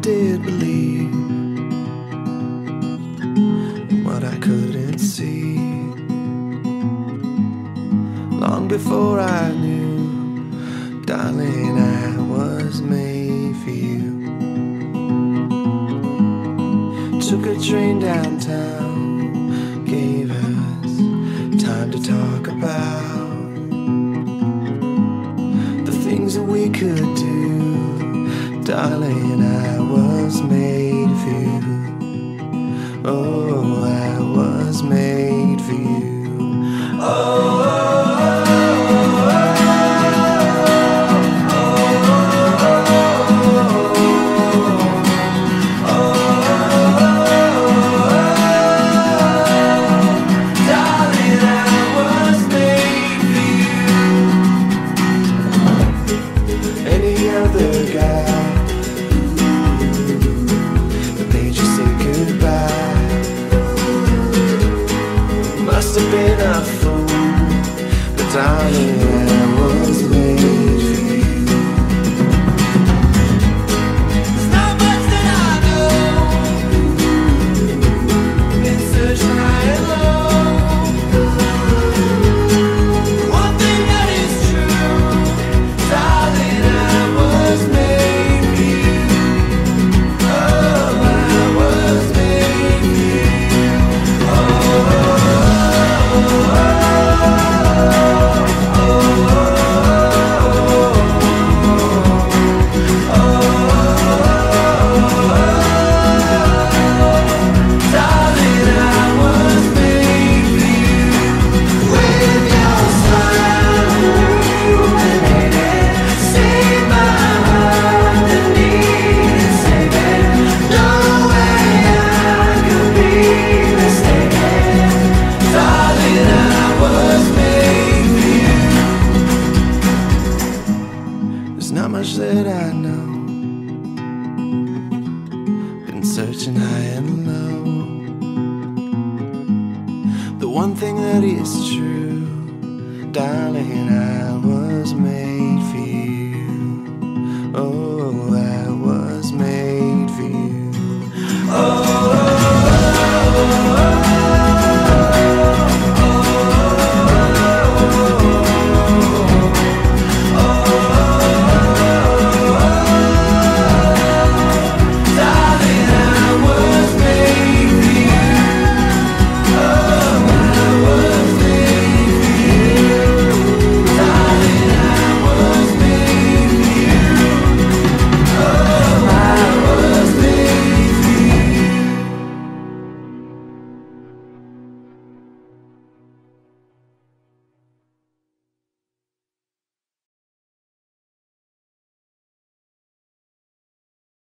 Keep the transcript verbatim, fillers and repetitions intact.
did believe in what I couldn't see. Long before I knew, darling, I was made for you. Took a train downtown, gave us time to talk about the things that we could do. Darling, I was made for you. Oh, I was made for you. Oh, been a fool, but darling, I was made for you. There's not much that I know, been searching high and low. One thing that is true, darling, I was made for you. Oh, I was made for you. Oh, not much that I know, been searching high and low. The one thing that is true, darling, I was made